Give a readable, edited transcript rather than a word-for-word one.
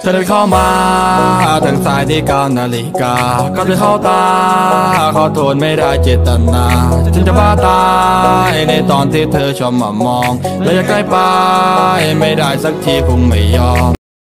เธอเดินเข้ามาทางซ้ายที่9 นาฬิกาก็จะเข้าตาขอโทษไม่ได้เจตนาฉันจะบ้าตายในตอนที่เธอชอบมามองและอยากใกล้ไปไม่ได้สักทีคงไม่ยอม